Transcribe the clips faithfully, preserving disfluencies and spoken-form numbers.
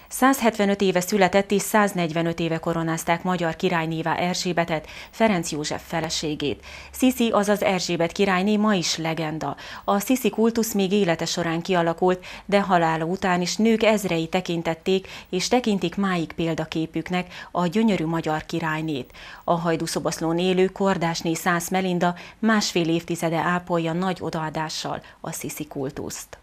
százhetvenöt éve született és száznegyvenöt éve koronázták magyar királynévá Erzsébetet, Ferenc József feleségét. Sziszi, azaz Erzsébet királyné ma is legenda. A Sziszi kultusz még élete során kialakult, de halála után is nők ezrei tekintették és tekintik máig példaképüknek a gyönyörű magyar királynét. A Hajdúszoboszlón élő Kordásné Szász Melinda másfél évtizede ápolja nagy odaadással a Sziszi kultuszt.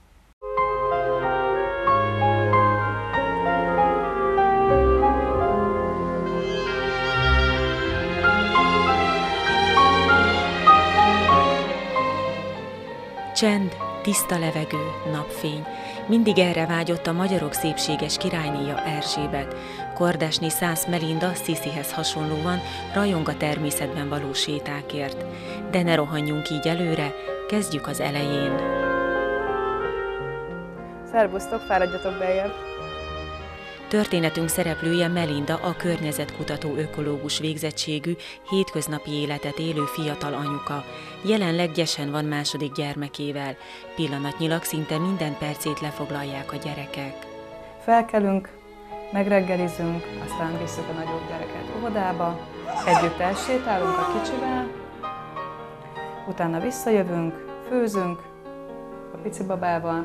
Csend, tiszta levegő, napfény. Mindig erre vágyott a magyarok szépséges királynéja Erzsébet. Kordásné Szász Melinda Sziszihez hasonlóan rajong a természetben való sétákért. De ne rohanjunk így előre, kezdjük az elején. Szervusztok, fáradjatok beljebb! Történetünk szereplője Melinda, a környezetkutató ökológus végzettségű, hétköznapi életet élő fiatal anyuka. Jelenleg gyesen van második gyermekével. Pillanatnyilag szinte minden percét lefoglalják a gyerekek. Felkelünk, megreggelizünk, aztán visszük a nagyobb gyereket óvodába, együtt elsétálunk a kicsivel, utána visszajövünk, főzünk a pici babával,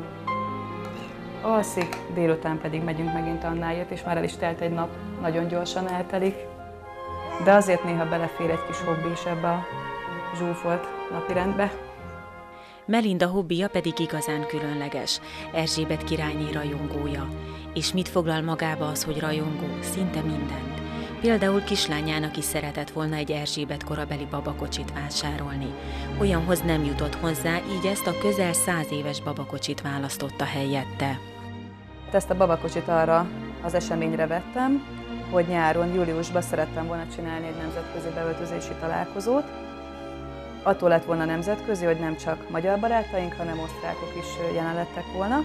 alszik, délután pedig megyünk megint Annáért, és már el is telt egy nap, nagyon gyorsan eltelik, de azért néha belefér egy kis hobbi is ebbe a zsúfolt napirendbe. Melinda hobbija pedig igazán különleges, Erzsébet királyné rajongója. És mit foglal magába az, hogy rajongó? Szinte mindent. Például kislányának is szeretett volna egy Erzsébet korabeli babakocsit vásárolni. Olyanhoz nem jutott hozzá, így ezt a közel száz éves babakocsit választotta helyette. Ezt a babakocsit arra az eseményre vettem, hogy nyáron, júliusban szerettem volna csinálni egy nemzetközi beöltözési találkozót. Attól lett volna nemzetközi, hogy nem csak magyar barátaink, hanem osztrákok is jelen lettek volna.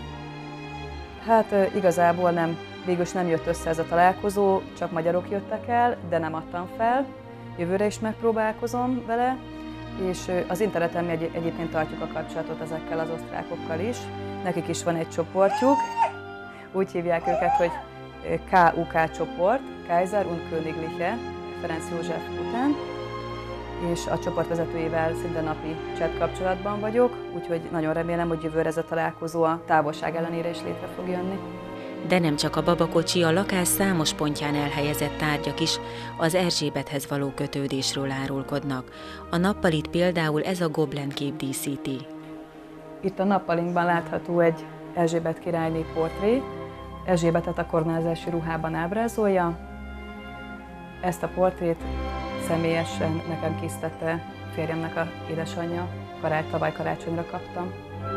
Hát igazából nem, végülis nem jött össze ez a találkozó, csak magyarok jöttek el, de nem adtam fel. Jövőre is megpróbálkozom vele, és az interneten mi egy, egyébként tartjuk a kapcsolatot ezekkel az osztrákokkal is. Nekik is van egy csoportjuk, úgy hívják őket, hogy ká u ká csoport, Kaiser und Königliche, Ferenc József után, és a csoportvezetőjével szinte napi chat kapcsolatban vagyok, úgyhogy nagyon remélem, hogy jövőre ez a találkozó a távolság ellenére is létre fog jönni. De nem csak a babakocsi, a lakás számos pontján elhelyezett tárgyak is az Erzsébethez való kötődésről árulkodnak. A nappalit például ez a Goblen kép díszíti. Itt a nappalinkban látható egy Erzsébet királyné portré. Erzsébetet a koronázási ruhában ábrázolja. Ezt a portrét személyesen nekem készítette férjemnek a édesanyja. Karács, tavaly karácsonyra kaptam.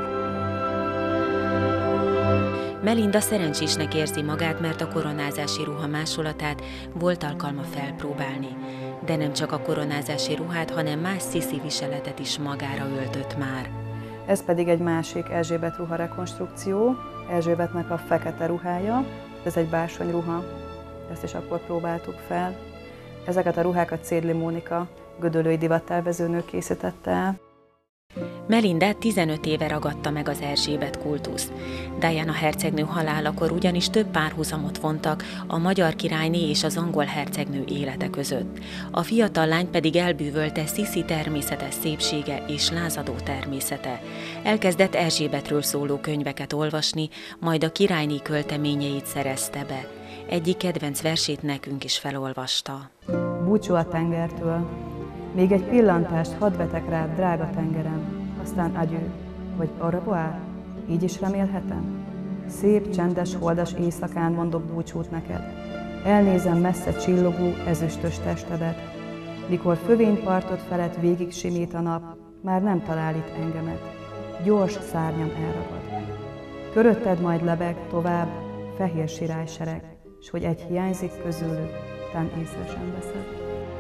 Melinda szerencsésnek érzi magát, mert a koronázási ruha másolatát volt alkalma felpróbálni. De nem csak a koronázási ruhát, hanem más Sziszi viseletet is magára öltött már. Ez pedig egy másik Erzsébet ruha rekonstrukció. Erzsébetnek a fekete ruhája, ez egy bársonyruha, ezt is akkor próbáltuk fel. Ezeket a ruhákat Cédli Mónika, gödöllői divattervezőnő készítette el. Melindát tizenöt éve ragadta meg az Erzsébet kultusz. Diana hercegnő halálakor ugyanis több párhuzamot vontak a magyar királyné és az angol hercegnő élete között. A fiatal lány pedig elbűvölte Sziszi természetes szépsége és lázadó természete. Elkezdett Erzsébetről szóló könyveket olvasni, majd a királyné költeményeit szerezte be. Egyik kedvenc versét nekünk is felolvasta. Búcsú a tengertől. Még egy pillantást hadd vetek rád, drága tengerem, aztán agyő, vagy au revoir, így is remélhetem? Szép, csendes, holdas éjszakán mondok búcsút neked. Elnézem messze csillogó, ezüstös testedet. Mikor fövénypartot felett végig simít a nap, már nem talál itt engemet. Gyors szárnyam elragad. Körötted majd lebeg tovább fehér sirálysereg, s hogy egy hiányzik közülük, tán észre sem veszed.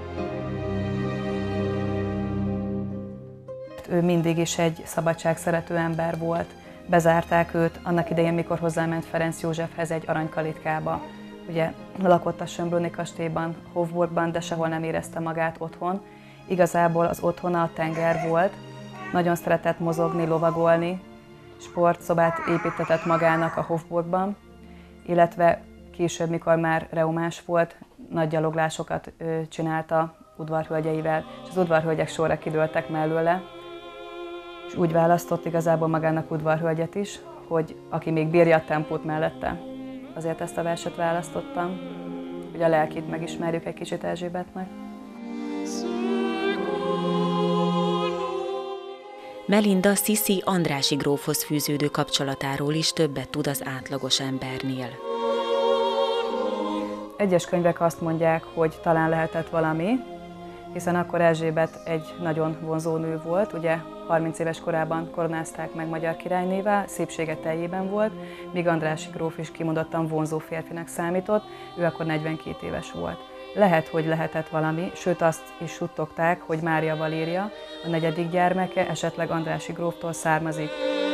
Ő mindig is egy szabadságszerető ember volt. Bezárták őt annak idején, mikor hozzáment Ferenc Józsefhez egy aranykalitkába. Ugye lakott a Schönbrunni kastélyban, Hofburgban, de sehol nem érezte magát otthon. Igazából az otthona a tenger volt. Nagyon szeretett mozogni, lovagolni. Sportszobát építetett magának a Hofburgban. illetve később, mikor már reumás volt, nagy gyaloglásokat csinálta udvarhölgyeivel, és az udvarhölgyek sorra kidőltek mellőle, és úgy választott igazából magának udvarhölgyet is, hogy aki még bírja a tempót mellette. Azért ezt a verset választottam, hogy a lelkét megismerjük egy kicsit Erzsébetnek. Melinda Sziszi Andrássy grófhoz fűződő kapcsolatáról is többet tud az átlagos embernél. Egyes könyvek azt mondják, hogy talán lehetett valami, hiszen akkor Erzsébet egy nagyon vonzó nő volt, ugye harminc éves korában koronázták meg magyar királynévá, szépsége teljében volt, míg Andrássy gróf is kimondottan vonzó férfinak számított, ő akkor negyvenkét éves volt. Lehet, hogy lehetett valami, sőt azt is suttogták, hogy Mária Valéria, a negyedik gyermeke, esetleg Andrássy gróftól származik.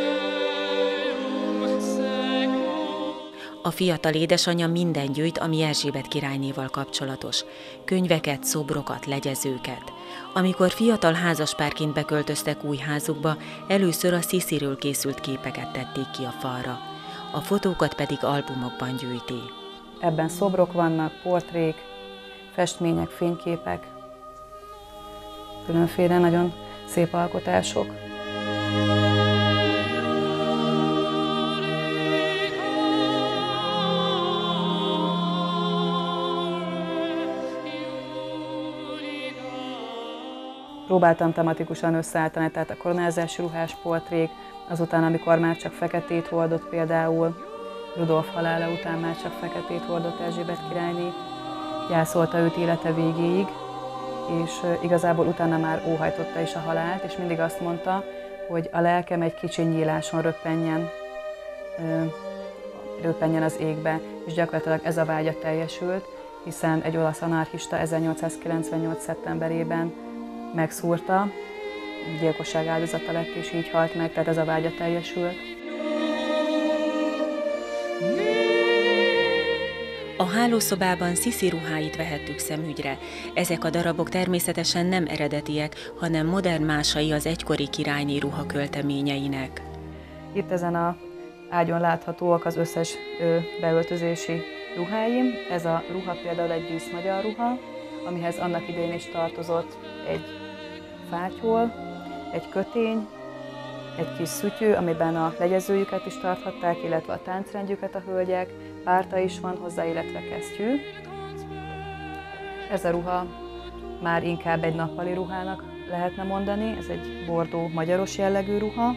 A fiatal édesanyja minden gyűjt, ami Erzsébet királynéval kapcsolatos. Könyveket, szobrokat, legyezőket. Amikor fiatal házaspárként beköltöztek új házukba, először a Szisziről készült képeket tették ki a falra. A fotókat pedig albumokban gyűjti. Ebben szobrok vannak, portrék, festmények, fényképek, különféle nagyon szép alkotások. Próbáltam tematikusan összeállítani, tehát a koronázási ruhás portrék, azután, amikor már csak feketét hordott például, Rudolf halála után már csak feketét hordott Erzsébet királyné, gyászolta őt élete végéig, és igazából utána már óhajtotta is a halált, és mindig azt mondta, hogy a lelkem egy kicsi nyíláson röppenjen, röppenjen az égbe, és gyakorlatilag ez a vágya teljesült, hiszen egy olasz anarchista ezernyolcszázkilencvennyolc. szeptemberében megszúrta, gyilkosság áldozata lett, és így halt meg, tehát ez a vágya teljesült. A hálószobában Sziszi ruháit vehettük szemügyre. Ezek a darabok természetesen nem eredetiek, hanem modern másai az egykori királyné ruhakölteményeinek. Itt ezen az ágyon láthatóak az összes ö, beöltözési ruháim. Ez a ruha például egy díszmagyar ruha, amihez annak idején is tartozott egy fátyol, egy kötény, egy kis szütyő, amiben a legyezőjüket is tarthatták, illetve a táncrendjüket a hölgyek, párta is van hozzá, illetve kesztyű. Ez a ruha már inkább egy nappali ruhának lehetne mondani, ez egy bordó magyaros jellegű ruha.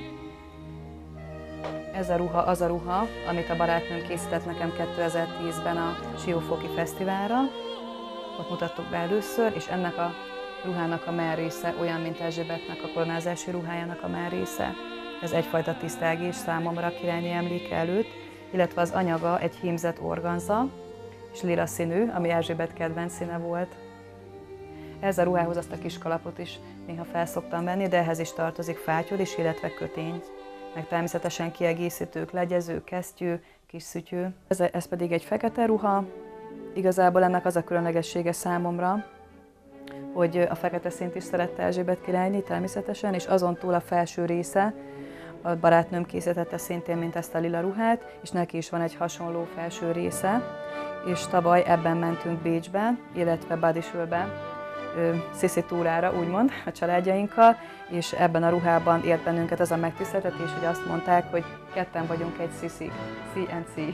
Ez a ruha az a ruha, amit a barátnőm készített nekem kétezer-tízben a Siófoki Fesztiválra. Ott mutattuk be először, és ennek a ruhának a mellrésze olyan, mint Erzsébetnek a koronázási ruhájának a mellrésze. Ez egyfajta tisztelgés számomra a királyné emléke előtt, illetve az anyaga egy hímzett organza, és lila színű, ami Erzsébet kedvenc színe volt. Ez a ruhához azt a kis kalapot is néha felszoktam venni, de ehhez is tartozik fátyol is, illetve kötény. Meg természetesen kiegészítők, legyező, kesztyű, kis szütyő. Ez, ez pedig egy fekete ruha. Igazából ennek az a különlegessége számomra, hogy a fekete színt is szerette Erzsébet királyné természetesen, és azon túl a felső része, a barátnőm készítette szintén, mint ezt a lila ruhát, és neki is van egy hasonló felső része, és tavaly ebben mentünk Bécsbe, illetve Badisülbe, Sziszi túrára, úgymond, a családjainkkal, és ebben a ruhában ért bennünket az a megtiszteltetés, hogy azt mondták, hogy ketten vagyunk egy Sziszi, C and C.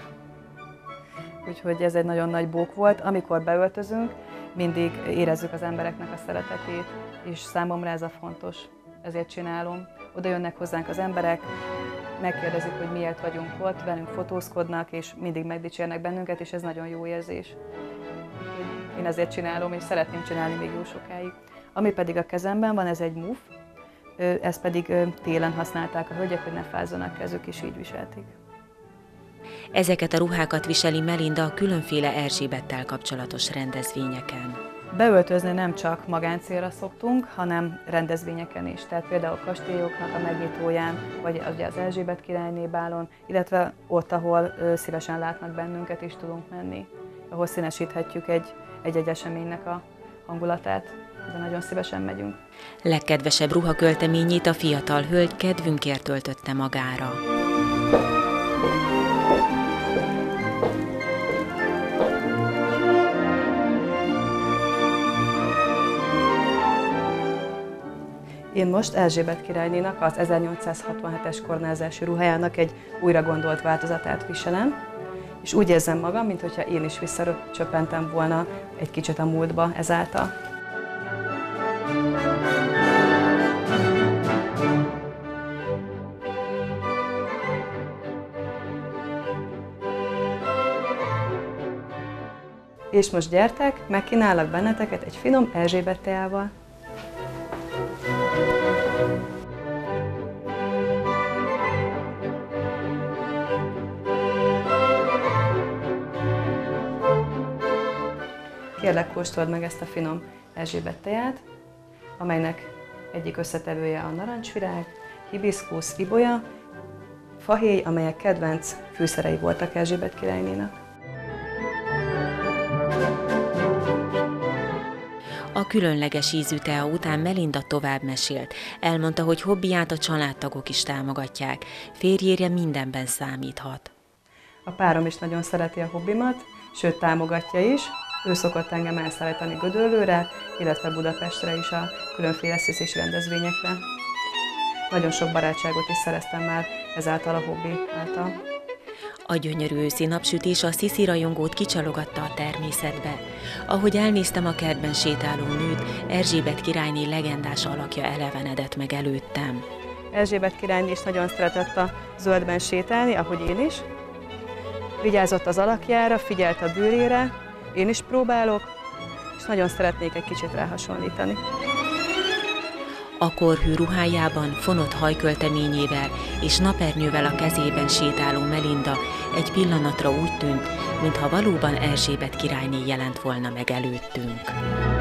Úgyhogy ez egy nagyon nagy bók volt. Amikor beöltözünk, mindig érezzük az embereknek a szeretetét, és számomra ez a fontos, ezért csinálom. Oda jönnek hozzánk az emberek, megkérdezik, hogy miért vagyunk ott, velünk fotózkodnak, és mindig megdicsérnek bennünket, és ez nagyon jó érzés. Én ezért csinálom, és szeretném csinálni még jó sokáig. Ami pedig a kezemben van, ez egy muff, ezt pedig télen használták a hölgyek, hogy ne fázzanak kezük, és így viselték. Ezeket a ruhákat viseli Melinda a különféle Erzsébettel kapcsolatos rendezvényeken. Beöltözni nem csak magáncélra szoktunk, hanem rendezvényeken is. Tehát például kastélyoknak a megnyitóján, vagy az Erzsébet királyné bálon, illetve ott, ahol szívesen látnak bennünket, is tudunk menni, ahol színesíthetjük egy, egy-egy eseménynek a hangulatát, de nagyon szívesen megyünk. Legkedvesebb ruhakölteményét a fiatal hölgy kedvünkért töltötte magára. Én most Erzsébet királynénak az ezernyolcszázhatvanhetes koronázási ruhájának egy újra gondolt változatát viselem, és úgy érzem magam, mintha én is visszacsöppentem volna egy kicsit a múltba ezáltal. És most gyertek, megkínálok benneteket egy finom Erzsébet teával. Kérlek, kóstold meg ezt a finom Erzsébet teját, amelynek egyik összetevője a narancsvirág, hibiszkusz, ibolya, fahéj, amelyek kedvenc fűszerei voltak Erzsébet királynénak. A különleges ízű tea után Melinda tovább mesélt. Elmondta, hogy hobbiát a családtagok is támogatják. Férjére mindenben számíthat. A párom is nagyon szereti a hobbimat, sőt támogatja is. Ő szokott engem elszállítani Gödöllőre, illetve Budapestre is a különféle sziszis rendezvényekre. Nagyon sok barátságot is szereztem már ezáltal a hobbi által. A gyönyörű őszi napsütés a sziszi rajongót kicsalogatta a természetbe. Ahogy elnéztem a kertben sétáló nőt, Erzsébet királyné legendás alakja elevenedett meg előttem. Erzsébet királyné is nagyon szeretett a zöldben sétálni, ahogy én is. Vigyázott az alakjára, figyelt a bőrére, én is próbálok, és nagyon szeretnék egy kicsit ráhasonlítani. A korhű ruhájában, fonott hajkölteményével és napernyővel a kezében sétáló Melinda egy pillanatra úgy tűnt, mintha valóban Erzsébet királyné jelent volna meg előttünk.